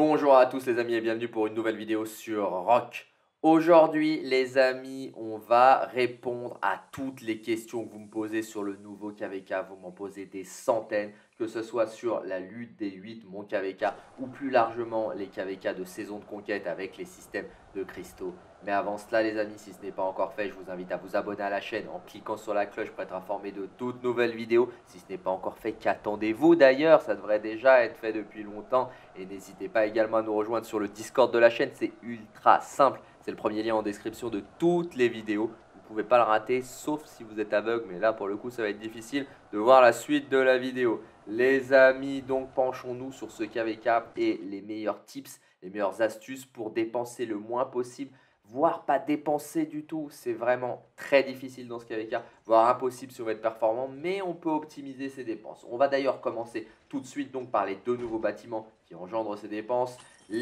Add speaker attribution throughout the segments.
Speaker 1: Bonjour à tous les amis et bienvenue pour une nouvelle vidéo sur Rock. Aujourd'hui les amis, on va répondre à toutes les questions que vous me posez sur le nouveau KVK. Vous m'en posez des centaines, que ce soit sur la lutte des 8, mon KVK, ou plus largement les KVK de saison de conquête avec les systèmes de cristaux. Mais avant cela les amis, si ce n'est pas encore fait, je vous invite à vous abonner à la chaîne en cliquant sur la cloche pour être informé de toutes nouvelles vidéos. Si ce n'est pas encore fait, qu'attendez-vous d'ailleurs? Ça devrait déjà être fait depuis longtemps. Et n'hésitez pas également à nous rejoindre sur le Discord de la chaîne, c'est ultra simple. C'est le premier lien en description de toutes les vidéos. Vous ne pouvez pas le rater sauf si vous êtes aveugle, mais là pour le coup ça va être difficile de voir la suite de la vidéo. Les amis, donc penchons-nous sur ce KVK et les meilleurs tips, les meilleures astuces pour dépenser le moins possible, voire pas dépenser du tout. C'est vraiment très difficile dans ce KVK, voire impossible si on veut être performant, mais on peut optimiser ses dépenses. On va d'ailleurs commencer tout de suite donc par les deux nouveaux bâtiments qui engendrent ces dépenses,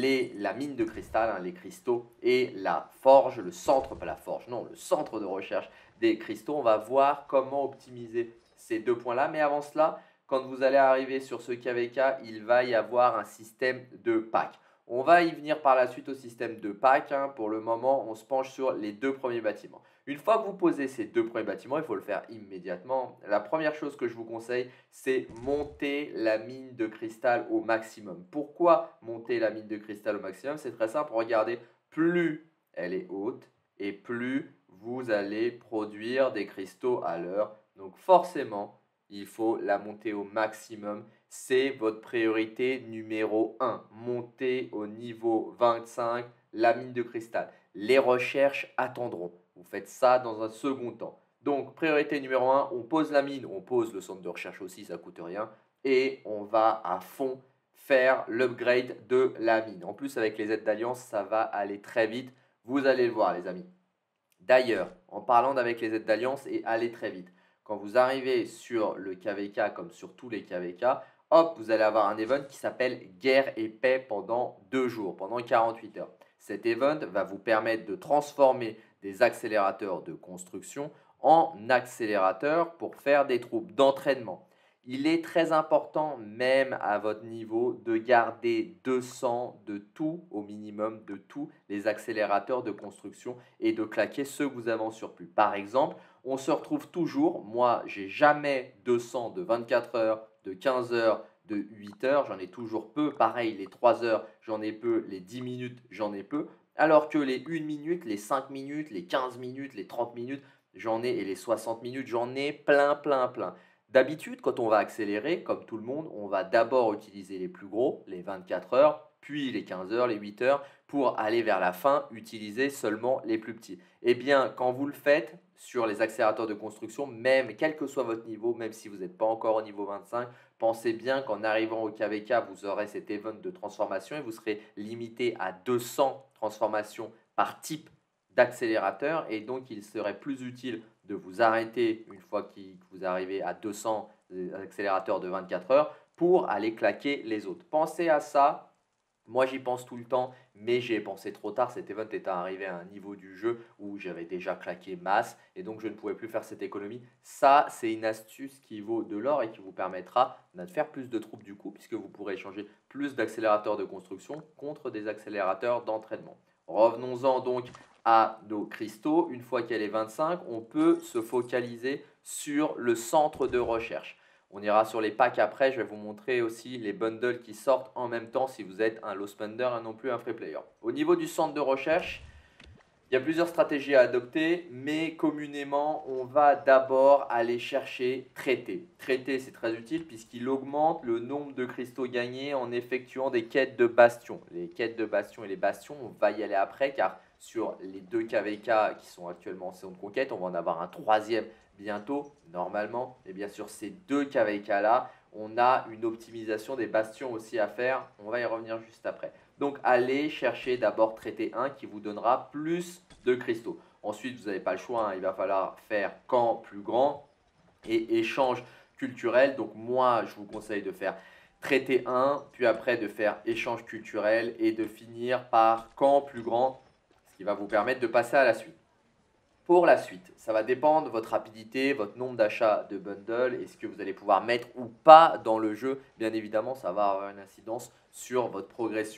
Speaker 1: la mine de cristal, les cristaux, et la forge, le centre, pas la forge, non, le centre de recherche des cristaux. On va voir comment optimiser ces deux points-là, mais avant cela, quand vous allez arriver sur ce KVK, il va y avoir un système de pack. On va y venir par la suite au système de pack. Pour le moment, on se penche sur les deux premiers bâtiments. Une fois que vous posez ces deux premiers bâtiments, il faut le faire immédiatement. La première chose que je vous conseille, c'est monter la mine de cristal au maximum. Pourquoi monter la mine de cristal au maximum? C'est très simple. Regardez, plus elle est haute et plus vous allez produire des cristaux à l'heure. Donc forcément, il faut la monter au maximum. C'est votre priorité numéro 1. Monter au niveau 25 la mine de cristal. Les recherches attendront. Vous faites ça dans un second temps. Donc, priorité numéro 1, on pose la mine, on pose le centre de recherche aussi, ça ne coûte rien. Et on va à fond faire l'upgrade de la mine. En plus, avec les aides d'alliance, ça va aller très vite. Vous allez le voir, les amis. D'ailleurs, en parlant d'avec les aides d'alliance et aller très vite, quand vous arrivez sur le KVK comme sur tous les KVK, hop, vous allez avoir un event qui s'appelle Guerre et Paix pendant 2 jours, pendant 48 heures. Cet event va vous permettre de transformer des accélérateurs de construction en accélérateurs pour faire des troupes d'entraînement. Il est très important, même à votre niveau, de garder 200 de tout, au minimum de tous les accélérateurs de construction et de claquer ceux que vous avez en surplus. Par exemple, on se retrouve toujours, moi, j'ai jamais 200 de 24 heures, de 15 heures, de 8 heures, j'en ai toujours peu. Pareil, les 3 heures, j'en ai peu, les 10 minutes, j'en ai peu. Alors que les 1 minute, les 5 minutes, les 15 minutes, les 30 minutes, j'en ai, et les 60 minutes, j'en ai plein, plein, plein. D'habitude, quand on va accélérer, comme tout le monde, on va d'abord utiliser les plus gros, les 24 heures, puis les 15 heures, les 8 heures, pour aller vers la fin, utiliser seulement les plus petits. Eh bien, quand vous le faites sur les accélérateurs de construction, même quel que soit votre niveau, même si vous n'êtes pas encore au niveau 25, pensez bien qu'en arrivant au KVK, vous aurez cet event de transformation et vous serez limité à 200 transformations par type d'accélérateur et donc il serait plus utile de vous arrêter une fois que vous arrivez à 200 accélérateurs de 24 heures pour aller claquer les autres. Pensez à ça. Moi, j'y pense tout le temps, mais j'ai pensé trop tard. Cet event était arrivé à un niveau du jeu où j'avais déjà claqué masse et donc je ne pouvais plus faire cette économie. Ça, c'est une astuce qui vaut de l'or et qui vous permettra de faire plus de troupes du coup, puisque vous pourrez échanger plus d'accélérateurs de construction contre des accélérateurs d'entraînement. Revenons-en donc à nos cristaux. Une fois qu'elle est 25, on peut se focaliser sur le centre de recherche. On ira sur les packs après, je vais vous montrer aussi les bundles qui sortent en même temps si vous êtes un low spender et non plus un free player. Au niveau du centre de recherche, il y a plusieurs stratégies à adopter, mais communément, on va d'abord aller chercher traiter. Traiter, c'est très utile puisqu'il augmente le nombre de cristaux gagnés en effectuant des quêtes de bastions. Les quêtes de bastions et les bastions, on va y aller après car sur les deux KVK qui sont actuellement en saison de conquête, on va en avoir un troisième bientôt, normalement. Et bien sûr, ces deux KVK-là, on a une optimisation des bastions aussi à faire. On va y revenir juste après. Donc, allez chercher d'abord traiter 1 qui vous donnera plus de cristaux. Ensuite, vous n'avez pas le choix, il va falloir faire camp plus grand et échange culturel. Donc, moi, je vous conseille de faire traiter 1, puis après de faire échange culturel et de finir par camp plus grand, ce qui va vous permettre de passer à la suite. Pour la suite, ça va dépendre de votre rapidité, votre nombre d'achats de bundles et ce que vous allez pouvoir mettre ou pas dans le jeu. Bien évidemment, ça va avoir une incidence sur votre progression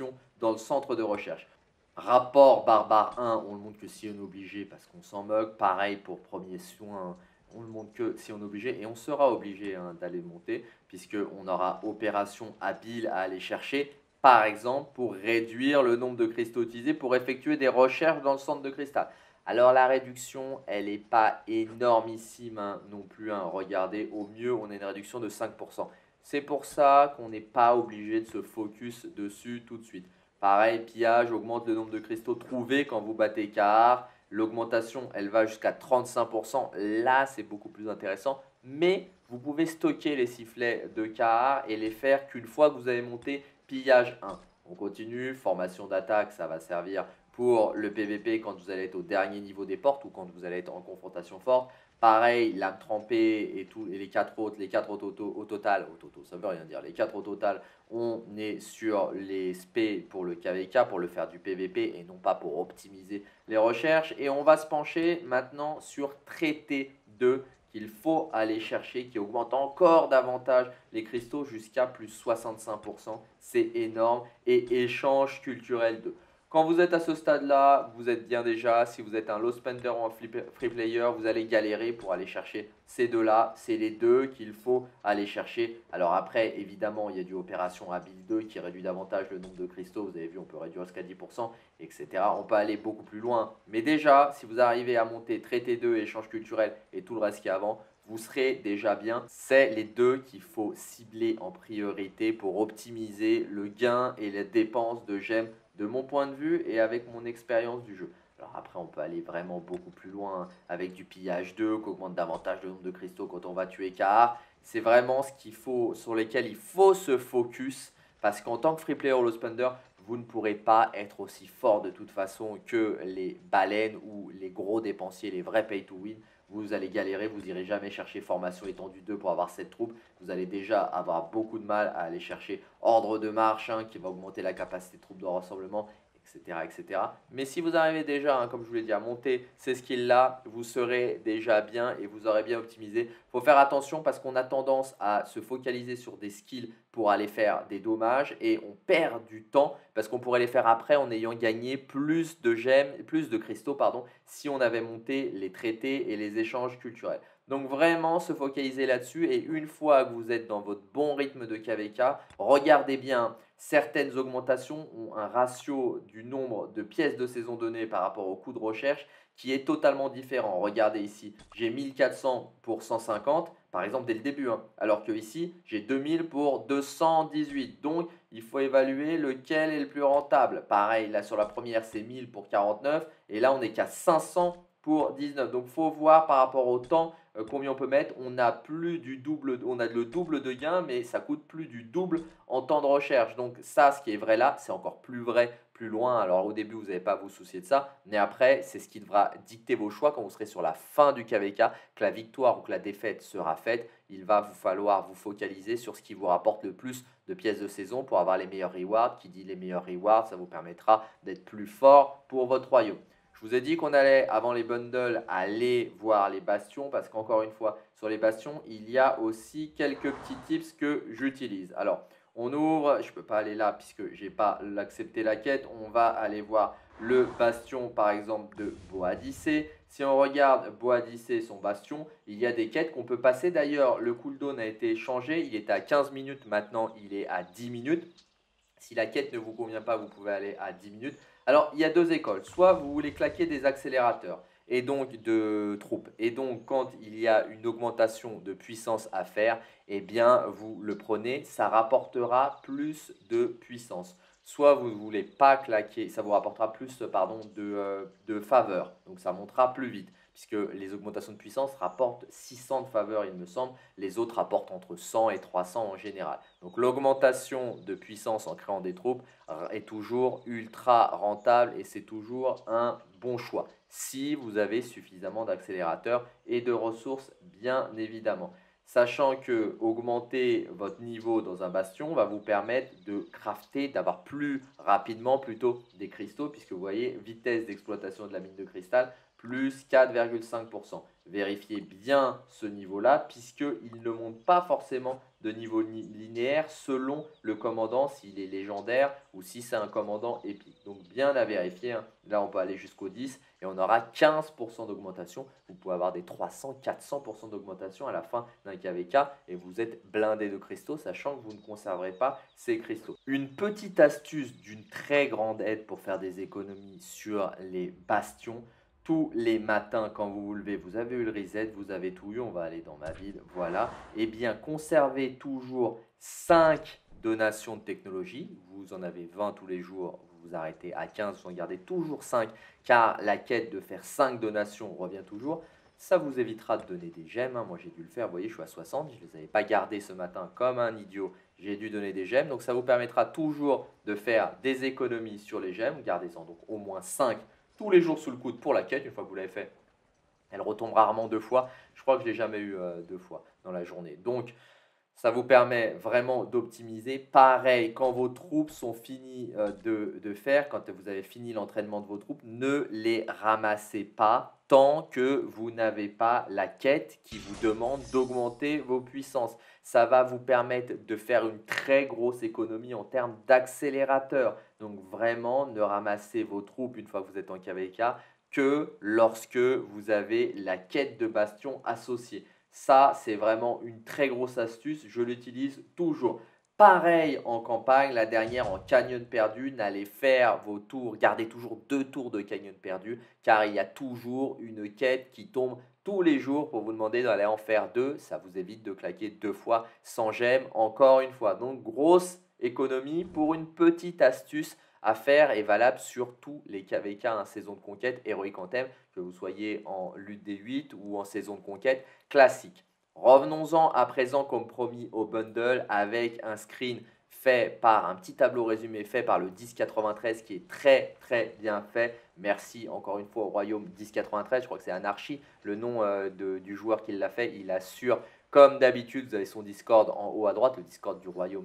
Speaker 1: dans le centre de recherche. Rapport barbare 1, on le montre que si on est obligé parce qu'on s'en moque. Pareil pour premier soin, on le montre que si on est obligé et on sera obligé d'aller monter puisqu'on aura opération habile à aller chercher. Par exemple, pour réduire le nombre de cristaux utilisés pour effectuer des recherches dans le centre de cristal. Alors la réduction, elle n'est pas énormissime non plus. Regardez, au mieux, on a une réduction de 5%. C'est pour ça qu'on n'est pas obligé de se focus dessus tout de suite. Pareil, pillage augmente le nombre de cristaux trouvés quand vous battez Kahar. L'augmentation, elle va jusqu'à 35%. Là, c'est beaucoup plus intéressant. Mais vous pouvez stocker les sifflets de Kahar et les faire qu'une fois que vous avez monté pillage 1. On continue, formation d'attaque, ça va servir pour le PVP quand vous allez être au dernier niveau des portes ou quand vous allez être en confrontation forte. Pareil, l'âme trempée et les 4 autres, au total, ça veut rien dire, les 4 au total, on est sur les spé pour le KVK, pour le faire du PVP et non pas pour optimiser les recherches. Et on va se pencher maintenant sur traité 2 qu'il faut aller chercher, qui augmente encore davantage les cristaux jusqu'à plus 65%. C'est énorme. Et échange culturel 2. Quand vous êtes à ce stade-là, vous êtes bien déjà. Si vous êtes un low spender ou un free player, vous allez galérer pour aller chercher ces deux-là. C'est les deux qu'il faut aller chercher. Alors après, évidemment, il y a du opération habile 2 qui réduit davantage le nombre de cristaux. Vous avez vu, on peut réduire jusqu'à 10%, etc. On peut aller beaucoup plus loin. Mais déjà, si vous arrivez à monter traité 2, échange culturel et tout le reste qui est avant, vous serez déjà bien. C'est les deux qu'il faut cibler en priorité pour optimiser le gain et les dépenses de gemmes de mon point de vue et avec mon expérience du jeu. Alors après, on peut aller vraiment beaucoup plus loin avec du pillage 2 qui augmente davantage le nombre de cristaux quand on va tuer Kahar. C'est vraiment ce qu'il faut, sur lesquels il faut se focus parce qu'en tant que free player ou low spender, vous ne pourrez pas être aussi fort de toute façon que les baleines ou les gros dépensiers, les vrais pay to win. Vous allez galérer, vous n'irez jamais chercher formation étendue 2 pour avoir cette troupe. Vous allez déjà avoir beaucoup de mal à aller chercher ordre de marche qui va augmenter la capacité de troupe de rassemblement, etc., etc. Mais si vous arrivez déjà, comme je vous l'ai dit, à monter ces skills-là, vous serez déjà bien et vous aurez bien optimisé. Il faut faire attention parce qu'on a tendance à se focaliser sur des skills pour aller faire des dommages et on perd du temps parce qu'on pourrait les faire après en ayant gagné plus de gemmes, plus de cristaux, pardon, si on avait monté les traités et les échanges culturels. Donc vraiment se focaliser là-dessus et une fois que vous êtes dans votre bon rythme de KVK, regardez bien, certaines augmentations ont un ratio du nombre de pièces de saison données par rapport au coût de recherche qui est totalement différent. Regardez ici, j'ai 1400 pour 150, par exemple dès le début, alors que ici j'ai 2000 pour 218. Donc il faut évaluer lequel est le plus rentable. Pareil, là sur la première c'est 1000 pour 49 et là on n'est qu'à 500 pour 19. Donc il faut voir par rapport au temps combien on peut mettre. On a plus du double, on a le double de gain, mais ça coûte plus du double en temps de recherche. Donc ça, ce qui est vrai là, c'est encore plus vrai plus loin. Alors au début, vous n'avez pas à vous soucier de ça, mais après, c'est ce qui devra dicter vos choix quand vous serez sur la fin du KVK, que la victoire ou que la défaite sera faite. Il va vous falloir vous focaliser sur ce qui vous rapporte le plus de pièces de saison pour avoir les meilleurs rewards. Qui dit les meilleurs rewards, ça vous permettra d'être plus fort pour votre royaume. Je vous ai dit qu'on allait, avant les bundles, aller voir les bastions parce qu'encore une fois, sur les bastions, il y a aussi quelques petits tips que j'utilise. Alors, on ouvre, je ne peux pas aller là puisque je n'ai pas accepté la quête. On va aller voir le bastion, par exemple, de Boadicée. Si on regarde Boadicée, son bastion, il y a des quêtes qu'on peut passer. D'ailleurs, le cooldown a été changé. Il était à 15 minutes, maintenant il est à 10 minutes. Si la quête ne vous convient pas, vous pouvez aller à 10 minutes. Alors, il y a deux écoles. Soit vous voulez claquer des accélérateurs et donc de troupes. Et donc, quand il y a une augmentation de puissance à faire, eh bien, vous le prenez. Ça rapportera plus de puissance. Soit vous ne voulez pas claquer, ça vous rapportera plus de faveur. Donc, ça montera plus vite puisque les augmentations de puissance rapportent 600 de faveur, il me semble. Les autres rapportent entre 100 et 300 en général. Donc l'augmentation de puissance en créant des troupes est toujours ultra rentable et c'est toujours un bon choix si vous avez suffisamment d'accélérateurs et de ressources, bien évidemment. Sachant que augmenter votre niveau dans un bastion va vous permettre de crafter, d'avoir plus rapidement plutôt des cristaux, puisque vous voyez, vitesse d'exploitation de la mine de cristal, plus 4,5%. Vérifiez bien ce niveau-là puisqu'il ne monte pas forcément de niveau linéaire selon le commandant, s'il est légendaire ou si c'est un commandant épique. Donc bien à vérifier, hein. Là on peut aller jusqu'au 10 et on aura 15% d'augmentation. Vous pouvez avoir des 300, 400% d'augmentation à la fin d'un KVK et vous êtes blindé de cristaux, sachant que vous ne conserverez pas ces cristaux. Une petite astuce d'une très grande aide pour faire des économies sur les bastions. Tous les matins, quand vous vous levez, vous avez eu le reset, vous avez tout eu, on va aller dans ma ville, voilà. Eh bien, conservez toujours 5 donations de technologie. Vous en avez 20 tous les jours, vous vous arrêtez à 15, vous en gardez toujours 5, car la quête de faire 5 donations revient toujours. Ça vous évitera de donner des gemmes, hein. Moi, j'ai dû le faire, vous voyez, je suis à 60, je ne les avais pas gardés ce matin comme un idiot. J'ai dû donner des gemmes, donc ça vous permettra toujours de faire des économies sur les gemmes. Gardez-en donc au moins 5 tous les jours sous le coude pour la quête. Une fois que vous l'avez fait, elle retombe rarement 2 fois. Je crois que je ne l'ai jamais eu 2 fois dans la journée. Donc, ça vous permet vraiment d'optimiser. Pareil, quand vos troupes sont finies de faire, quand vous avez fini l'entraînement de vos troupes, ne les ramassez pas tant que vous n'avez pas la quête qui vous demande d'augmenter vos puissances. Ça va vous permettre de faire une très grosse économie en termes d'accélérateur. Donc vraiment, ne ramassez vos troupes une fois que vous êtes en KVK que lorsque vous avez la quête de bastion associée. Ça, c'est vraiment une très grosse astuce. Je l'utilise toujours. Pareil en campagne, la dernière en canyon perdu, n'allez faire vos tours, gardez toujours 2 tours de canyon perdu, car il y a toujours une quête qui tombe tous les jours pour vous demander d'aller en faire 2. Ça vous évite de claquer 2 fois sans gemme, encore une fois. Donc, grosse économie pour une petite astuce à faire et valable sur tous les KVK, hein, saison de conquête, héroïque en thème, que vous soyez en lutte des 8 ou en saison de conquête classique. Revenons-en à présent comme promis au bundle avec un screen fait par un petit tableau résumé fait par le 1093 qui est très très bien fait. Merci encore une fois au Royaume 1093, je crois que c'est Anarchy, le nom du joueur qui l'a fait. Il assure comme d'habitude, vous avez son Discord en haut à droite, le Discord du Royaume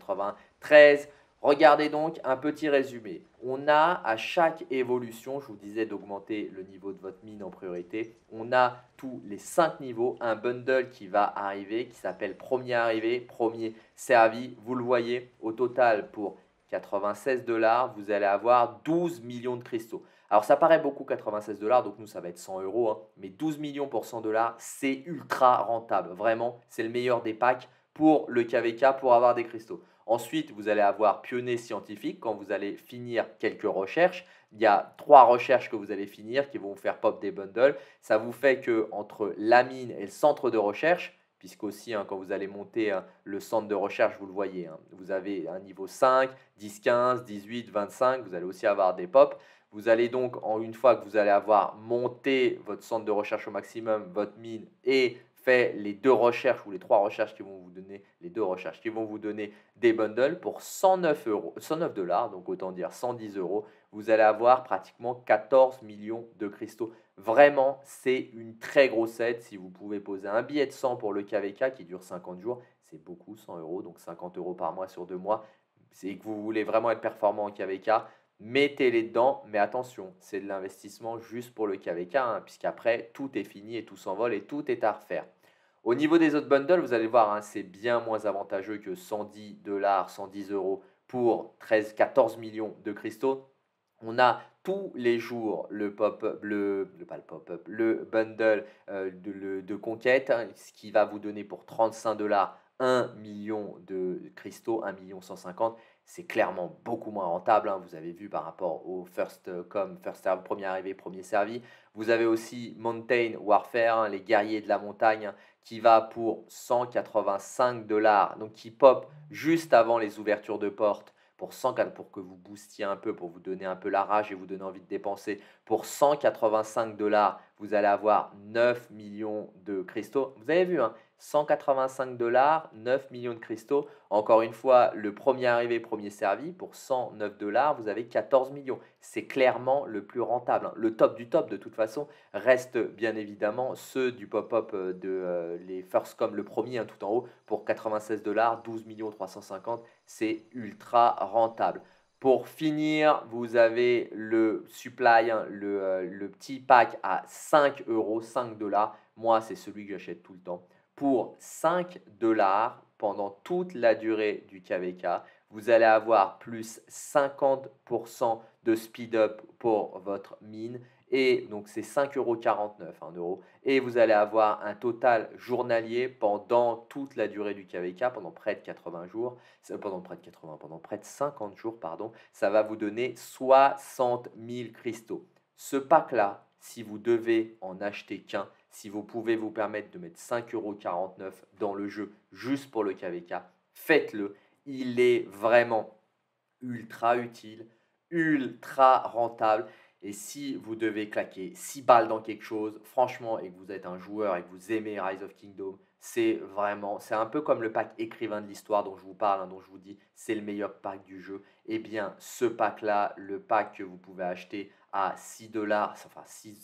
Speaker 1: 1093. Regardez donc un petit résumé. On a à chaque évolution, je vous disais d'augmenter le niveau de votre mine en priorité, on a tous les 5 niveaux, un bundle qui va arriver, qui s'appelle premier arrivé, premier servi. Vous le voyez, au total pour 96 $, vous allez avoir 12 millions de cristaux. Alors ça paraît beaucoup 96 $, donc nous ça va être 100 €, hein, mais 12 millions pour 100 $, c'est ultra rentable. Vraiment, c'est le meilleur des packs pour le KVK pour avoir des cristaux. Ensuite, vous allez avoir pionnier scientifique quand vous allez finir quelques recherches. Il y a 3 recherches que vous allez finir qui vont vous faire pop des bundles. Ça vous fait que entre la mine et le centre de recherche, puisqu'aussi quand vous allez monter le centre de recherche, vous le voyez, hein, vous avez un niveau 5, 10, 15, 18, 25, vous allez aussi avoir des pops. Vous allez donc, une fois que vous allez avoir monté votre centre de recherche au maximum, votre mine et fait les 2 recherches ou les 3 recherches qui vont vous donner, les 2 recherches qui vont vous donner des bundles pour 109 €, 109 $, donc autant dire 110 €, vous allez avoir pratiquement 14 millions de cristaux. Vraiment, c'est une très grosse aide. Si vous pouvez poser un billet de 100 pour le KVK qui dure 50 jours, c'est beaucoup, 100 €, donc 50 € par mois sur 2 mois. C'est que vous voulez vraiment être performant en KVK, mettez-les dedans, mais attention, c'est de l'investissement juste pour le KVK, hein, puisqu'après, tout est fini et tout s'envole et tout est à refaire. Au niveau des autres bundles, vous allez voir, hein, c'est bien moins avantageux que 110 $, 110 € pour 14 millions de cristaux. On a tous les jours le pop-up, pas le pop-up, le bundle de conquête, hein, ce qui va vous donner pour 35 $, 1 million de cristaux, 1 million 150. C'est clairement beaucoup moins rentable, hein, vous avez vu par rapport au first come, first serve, premier arrivé, premier servi. Vous avez aussi Mountain Warfare, hein, les guerriers de la montagne, hein, qui va pour 185 $, donc qui pop juste avant les ouvertures de porte pour que vous boostiez un peu, pour vous donner un peu la rage et vous donner envie de dépenser. Pour 185 $, vous allez avoir 9 millions de cristaux. Vous avez vu, hein, 185 $, 9 millions de cristaux. Encore une fois, le premier arrivé, premier servi, pour 109 $, vous avez 14 millions. C'est clairement le plus rentable, hein. Le top du top, de toute façon, reste bien évidemment ceux du pop-up de les First Come, le premier, hein, tout en haut, pour 96 $, 12 350 €. C'est ultra rentable. Pour finir, vous avez le supply, hein, le petit pack à 5 euros, 5 dollars. Moi, c'est celui que j'achète tout le temps. Pour 5 dollars, pendant toute la durée du KVK, vous allez avoir plus 50% de speed up pour votre mine. Et donc, c'est 5,49 €, 1 euro. Et vous allez avoir un total journalier pendant toute la durée du KVK, pendant près de 80 jours, pendant près de 50 jours, pardon, ça va vous donner 60 000 cristaux. Ce pack-là, si vous devez en acheter qu'un, si vous pouvez vous permettre de mettre 5,49 € dans le jeu juste pour le KVK, faites-le. Il est vraiment ultra utile, ultra rentable. Et si vous devez claquer 6 balles dans quelque chose, franchement, et que vous êtes un joueur et que vous aimez Rise of Kingdom, c'est un peu comme le pack écrivain de l'histoire dont je vous parle, hein, dont je vous dis, c'est le meilleur pack du jeu. Eh bien, ce pack-là, le pack que vous pouvez acheter à 6 dollars, enfin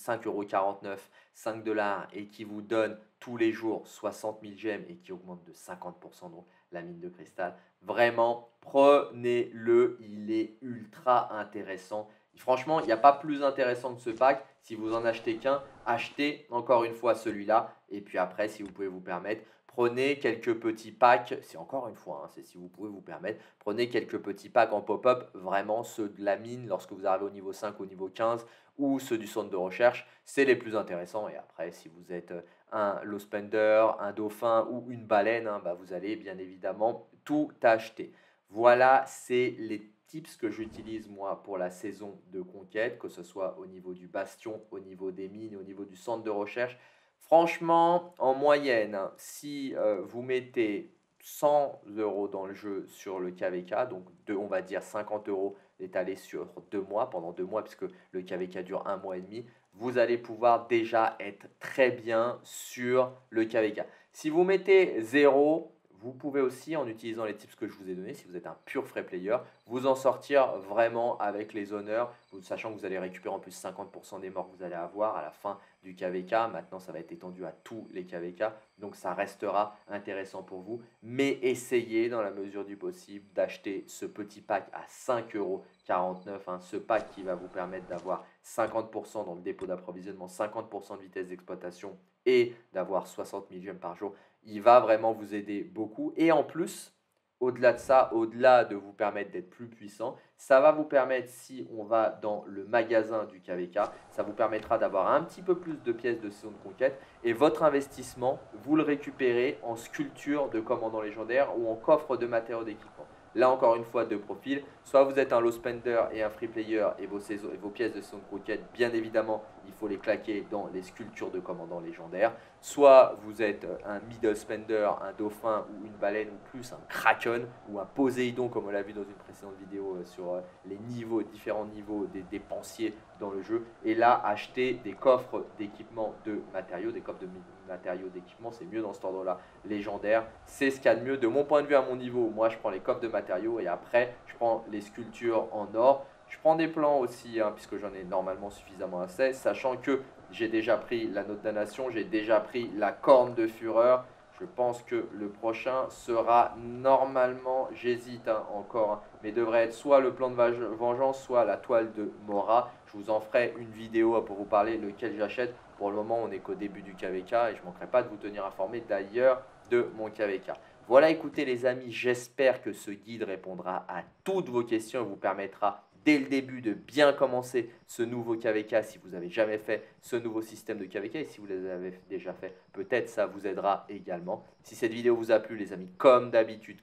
Speaker 1: 5,49 €, 5 dollars, et qui vous donne tous les jours 60 000 gemmes et qui augmente de 50% donc la mine de cristal. Vraiment, prenez-le, il est ultra intéressant. Franchement, il n'y a pas plus intéressant que ce pack. Si vous en achetez qu'un, achetez encore une fois celui-là. Et puis après, si vous pouvez vous permettre, prenez quelques petits packs. C'est encore une fois, hein, c'est si vous pouvez vous permettre. Prenez quelques petits packs en pop-up. Vraiment, ceux de la mine lorsque vous arrivez au niveau 5, au niveau 15, ou ceux du centre de recherche. C'est les plus intéressants. Et après, si vous êtes un low spender, un dauphin ou une baleine, hein, bah vous allez bien évidemment tout acheter. Voilà, c'est les tips que j'utilise moi pour la saison de conquête, que ce soit au niveau du bastion, au niveau des mines, au niveau du centre de recherche. Franchement, en moyenne, hein, si vous mettez 100 € dans le jeu sur le KVK, donc on va dire 50 € étalés sur 2 mois, pendant 2 mois, puisque le KVK dure 1 mois et demi, vous allez pouvoir déjà être très bien sur le KVK. Si vous mettez 0, vous pouvez aussi, en utilisant les tips que je vous ai donnés, si vous êtes un pur free player, vous en sortir vraiment avec les honneurs, sachant que vous allez récupérer en plus 50% des morts que vous allez avoir à la fin du KVK. Maintenant, ça va être étendu à tous les KVK, donc ça restera intéressant pour vous. Mais essayez, dans la mesure du possible, d'acheter ce petit pack à 5,49 €, hein, ce pack qui va vous permettre d'avoir 50% dans le dépôt d'approvisionnement, 50% de vitesse d'exploitation et d'avoir 60 000 gemmes par jour. Il va vraiment vous aider beaucoup. Et en plus, au-delà de ça, au-delà de vous permettre d'être plus puissant, ça va vous permettre, si on va dans le magasin du KVK, ça vous permettra d'avoir un petit peu plus de pièces de saison de conquête. Et votre investissement, vous le récupérez en sculpture de commandant légendaire ou en coffre de matériaux d'équipement. Là, encore une fois, deux profils. Soit vous êtes un low spender et un free player et vos pièces de saison de conquête, bien évidemment, il faut les claquer dans les sculptures de commandants légendaires. Soit vous êtes un middle spender, un dauphin ou une baleine ou plus, un kraken ou un poséidon, comme on l'a vu dans une précédente vidéo sur les différents niveaux des dépensiers dans le jeu. Et là, acheter des coffres d'équipement de matériaux, des coffres de matériaux d'équipement, c'est mieux dans cet ordre-là. Légendaire, c'est ce qu'il y a de mieux de mon point de vue à mon niveau. Moi, je prends les coffres de matériaux et après, je prends les sculptures en or. Je prends des plans aussi, hein, puisque j'en ai normalement suffisamment assez, sachant que j'ai déjà pris la note damnation, j'ai déjà pris la corne de fureur. Je pense que le prochain sera normalement, j'hésite encore, hein, mais devrait être soit le plan de vengeance, soit la toile de Mora. Je vous en ferai une vidéo pour vous parler lequel j'achète. Pour le moment, on n'est qu'au début du KVK et je ne manquerai pas de vous tenir informé d'ailleurs de mon KVK. Voilà, écoutez les amis, j'espère que ce guide répondra à toutes vos questions et vous permettra dès le début de bien commencer ce nouveau KVK si vous n'avez jamais fait ce nouveau système de KVK, et si vous les avez déjà fait, peut-être ça vous aidera également. Si cette vidéo vous a plu les amis, comme d'habitude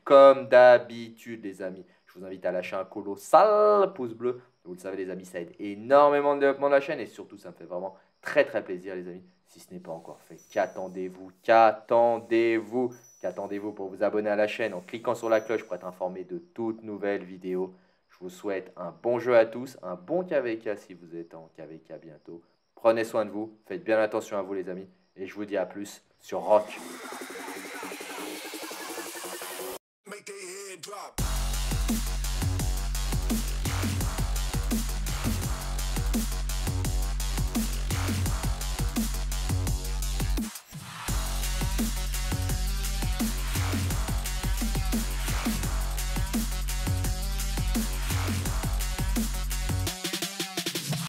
Speaker 1: les amis, je vous invite à lâcher un colossal pouce bleu. Vous le savez les amis, ça aide énormément le développement de la chaîne et surtout ça me fait vraiment très plaisir les amis. Si ce n'est pas encore fait, qu'attendez-vous pour vous abonner à la chaîne en cliquant sur la cloche pour être informé de toutes nouvelles vidéos. Je vous souhaite un bon jeu à tous, un bon KVK si vous êtes en KVK bientôt. Prenez soin de vous, faites bien attention à vous les amis, et je vous dis à plus sur Rock.